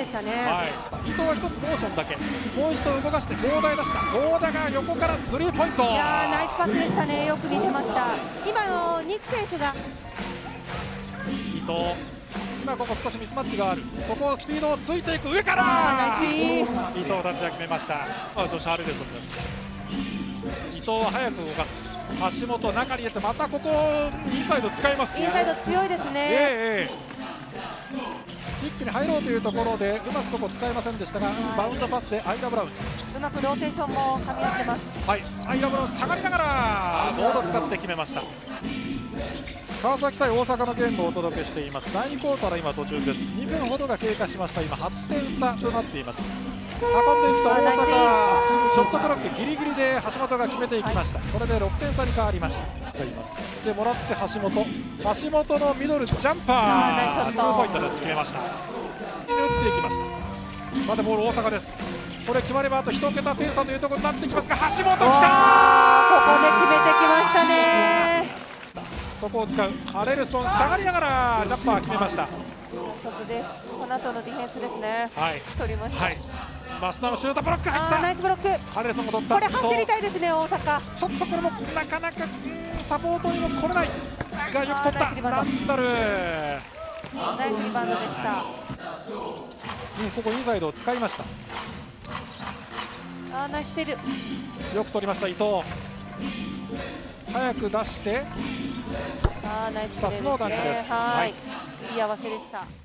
でしたね。 伊藤は一つモーションだけ、もう一度動かして大田出した。大田が横からスリーポイント。 いやー、ナイスパスでしたね。よく見てました。今のニック選手が伊藤、今ここ少しミスマッチがある。そこをスピードをついていく。上から伊藤達也決めました。ジョシュ・ハルデソンです。伊藤は早く動かす。橋本中に入れて、またここインサイド使います。 インサイド強いですね。 一気に入ろうというところでうまくそこ使えませんでしたが、バウンドパスでアイラ・ブラウン、 うまくローテーションも噛み合ってます。 アイラ・ブラウン下がりながらボードを使って決めました。川崎対大阪のゲームをお届けしています。第2クォーターの今途中です。2分ほどが経過しました。今8点差となっています。運んでいくと大阪、ショットクロックギリギリで橋本が決めていきました。これで6点差に変わりました。でもらって橋本のミドルジャンパー、2ポイントです。決めました。打っていきました。まだボール大阪です。これ決まればあと1桁点差というところになってきますが、橋本きたー。 ここで決めてきましたね。 そこを使う。ハレルソン下がりながらジャンパー決めました。 ショットです。この後のディフェンスですね。取りました。 増田のシュートブロック入った。 ナイスブロック。 ハレルソンが取った。 これ走りたいですね、大阪。 ちょっとこれもなかなかサポートにも来れないが、よく取った。ランダル、 ナイスリバウンドでした。 ここインサイドを使いました。 ナイステル。 よく取りました伊藤。早く出して、 ナイス 2つのダンクです。 いい合わせでした。